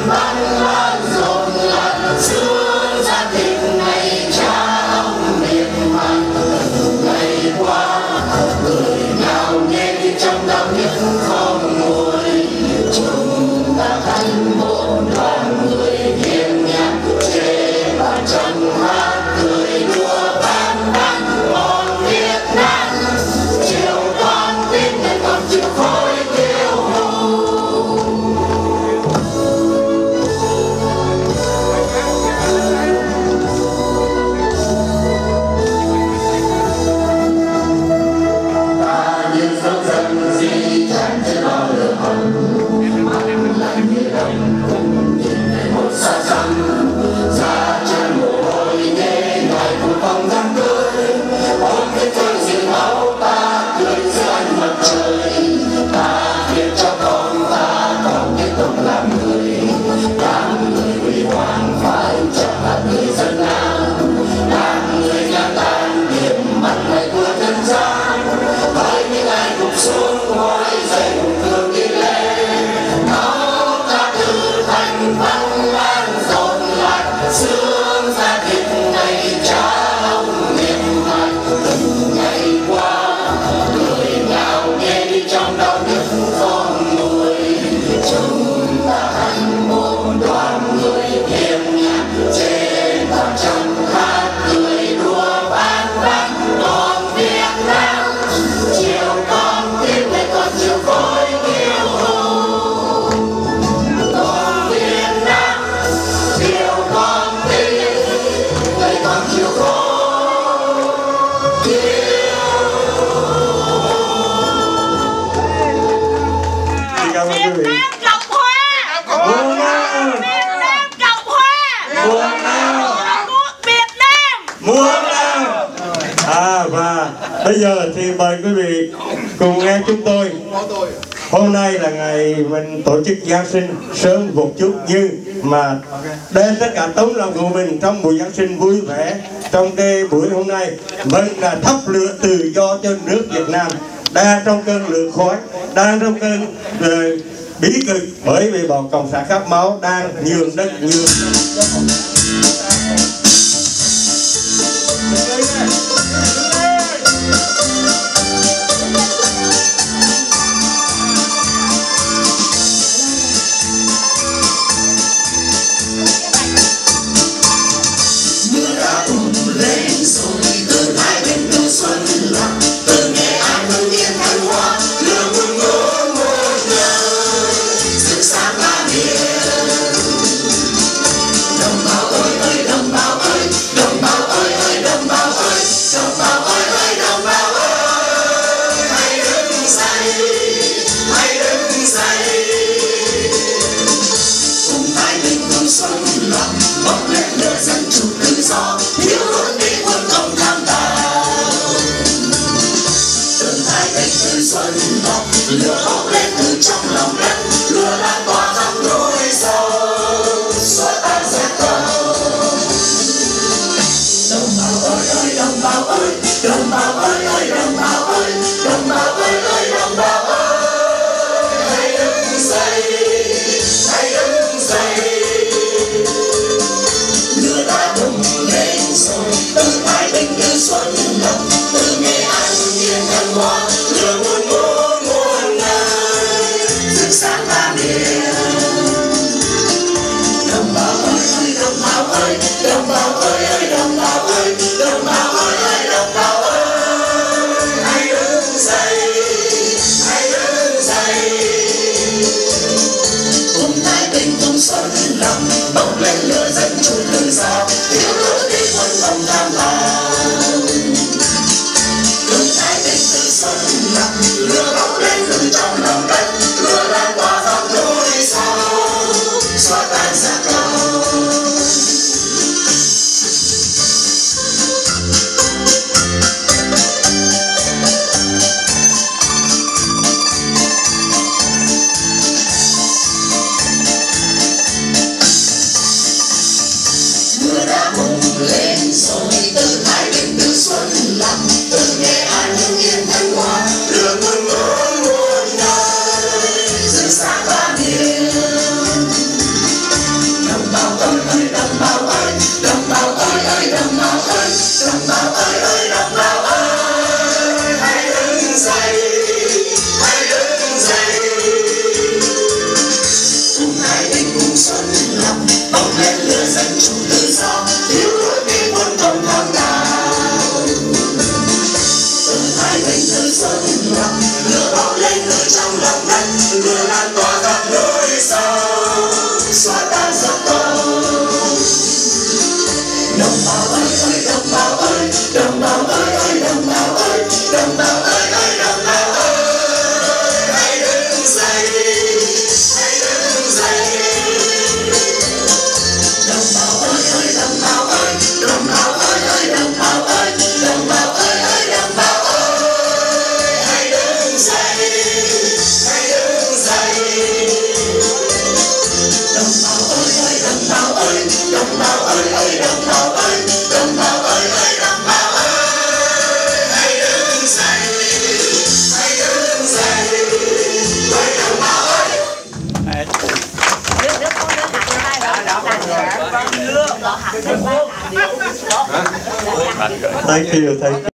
Bây giờ thì mời quý vị cùng nghe chúng tôi. Hôm nay là ngày mình tổ chức Giáng sinh sớm một chút, nhưng mà đem tất cả tấm lòng của mình trong buổi Giáng sinh vui vẻ trong cái buổi hôm nay vẫn là thắp lửa tự do cho nước Việt Nam đang trong cơn lửa khói, đang trong cơn bí cực, bởi vì bọn cộng sản khát máu đang nhường đất nhường. Đồng bào ơi, đồng bào ơi, đồng bào ơi, đồng bào ơi. Thank you.